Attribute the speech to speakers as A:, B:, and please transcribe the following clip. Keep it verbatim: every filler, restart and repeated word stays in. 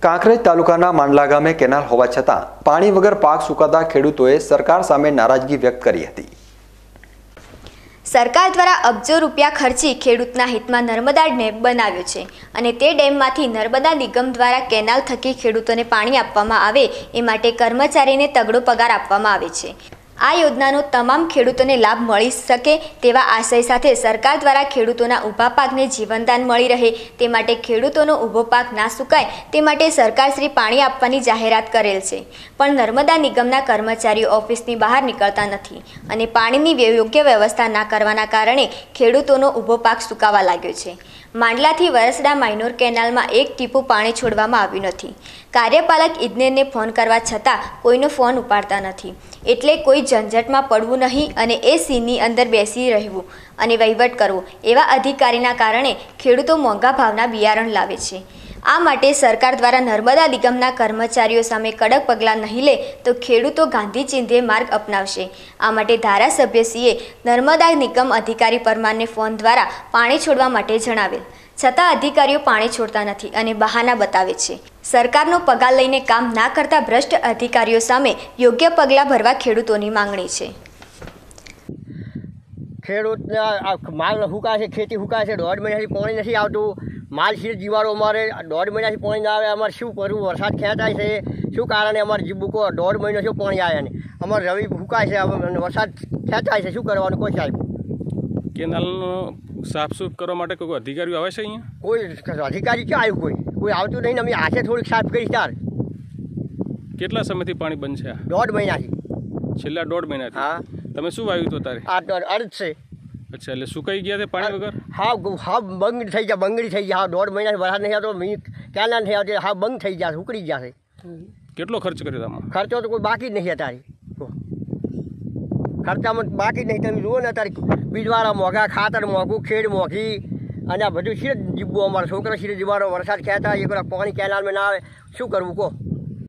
A: કાંકરેજ તાલુકાના માંડલા ગામે કેનાલ હોવા છતાં પાણી વગર પાક સુકાતા ખેડૂતોએ સરકાર સામે નારાજગી વ્યક્ત કરી હતી।
B: સરકાર દ્વારા અબજો રૂપિયા ખર્ચી ખેડૂતના હિતમાં નર્મદા ડેમ બનાવ્યો છે અને તે ડેમમાંથી નર્મદા નિગમ દ્વારા કેનાલ થકી ખેડૂતોને પાણી આપવામાં આવે એ માટે કર્મચારીને તગડો પગાર આપવામાં આવે છે। આ યોજનાનો તમામ ખેડૂતોને લાભ મળી શકે તેવા આશય સાથે સરકાર દ્વારા ખેડૂતોના ઊભા પાકને જીવનદાન મળી રહે તે માટે ખેડૂતોનો ઊભો પાક ના સુકાય તે માટે સરકારશ્રી પાણી આપવાની જાહેરાત કરેલ છે, પણ નર્મદા નિગમના કર્મચારીઓ ઓફિસની બહાર નીકળતા નથી અને પાણીની યોગ્ય વ્યવસ્થા ના કરવાના કારણે ખેડૂતોનો ઊભો પાક સુકાવા લાગ્યો છે। માંડલાથી વરસડા માઇનોર કેનાલમાં એક ટીપું પાણી છોડવામાં આવ્યું નથી। કાર્યપાલક ઇજનેરને ફોન કરવા છતાં કોઈનો ફોન ઉપાડતા નથી, એટલે કોઈ ઝંઝટમાં પડવું નહીં અને એ સીની અંદર બેસી રહેવું અને વહીવટ કરવો એવા અધિકારીના કારણે ખેડૂતો મોંઘા ભાવના બિયારણ લાવે છે। આ માટે સરકાર દ્વારા નર્મદા નિગમના કર્મચારીઓ સામે કડક પગલાં નહીં લે તો ખેડૂતો ગાંધી ચિંધ્યે માર્ગ અપનાવશે। આ માટે ધારાસભ્યશ્રીએ નર્મદા નિગમ અધિકારી પરમારને ફોન દ્વારા પાણી છોડવા માટે જણાવેલ, છતાં અધિકારીઓ પાણી છોડતા નથી અને બહાના બતાવે છે। સરકારનો પગાર લઈને કામ ના કરતા ભ્રષ્ટ અધિકારીઓ સામે યોગ્ય પગલાં ભરવા ખેડૂતોની માંગણી છે।
C: ખેડૂતના માલ હુકાય છે, ખેતી હુકાય છે, દોઢ મહિનાથી પાણી નથી આવતું। માલ શીર જીવાડો અમારે દોઢ મહિનાથી પાણી ના આવે, અમારે શું કરવું? વરસાદ ખેંચાય છે, શું કારણે અમારે જીબુકો દોઢ મહિનો શું પાણી આવે ને અમારે રવિ હુકાય છે, વરસાદ ખેંચાય છે, શું કરવાનું? કોઈ સાહેબ
D: કેનાલનો સાફ સુફ કરવા માટે કોઈ અધિકારીઓ આવે છે અહીંયા?
C: કોઈ અધિકારી ક્યાં આવ્યું? કોઈ કોઈ આવતું નહીં ને અમે હાથે થોડીક સાફ કરી તાર।
D: કેટલા સમયથી પાણી બંધ છે?
C: દોઢ મહિનાથી।
D: છેલ્લા દોઢ મહિનાથી? હા। તમે શું વાવ્યું હતું તારે?
C: આ અર્ધ છે।
D: અચ્છા, એટલે સુકાઈ ગયા છે પાણી વગર?
C: હા હા, બંગડી થઈ ગયા, બંગડી થઈ ગયા। હા, દોઢ મહિનાથી વરસાદ નહીં આવતો, ક્યાં નહીં આવતી, હા બંધ થઈ ગયા, ઉકળી ગયા છે।
D: કેટલો ખર્ચ કર્યો તમે?
C: ખર્ચો તો કોઈ બાકી જ નહીં અત્યારે, ખર્ચામાં બાકી જ નહીં। તમે જુઓ ને અત્યારે બીજવાળા મોંઘા, ખાતર મોંઘું, ખેડ મોંઘી અને આ બધું શીર જીવવું, અમારા છોકરા શીર જીવાડો, વરસાદ ખેંચાય, એક પાણી કેનાલમાં ના આવે, શું કરવું કહો?